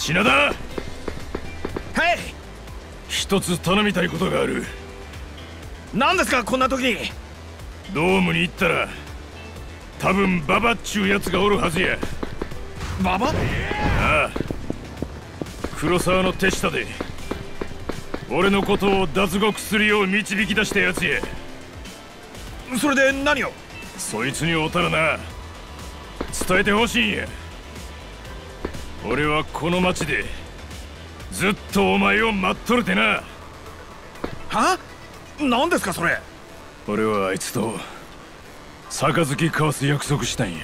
品田、 はい。 一つ頼みたいことがある。 何ですかこんな時に。 ドームに行ったら多分馬場っちゅうやつがおるはずや。 馬場？ ああ、黒沢の手下で俺のことを脱獄するよう導き出したやつや。 それで何を？ そいつにおたらな、伝えてほしいんや。俺はこの町でずっとお前を待っとるてな。 は？何ですかそれ。 俺はあいつと杯交わす約束したんや。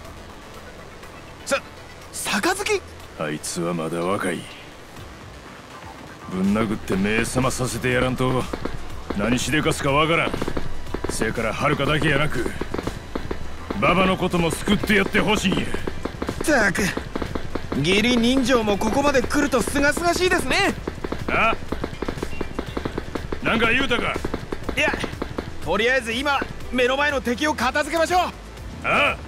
杯？ あいつはまだ若い。ぶん殴って目覚まさせてやらんと何しでかすかわからん。せやから遥だけやなく馬場のことも救ってやってほしいんや。 ったく、義理人情もここまで来るとすがすがしいですね。 あ、なんか言うたか？ いや、とりあえず今目の前の敵を片付けましょう。 ああ。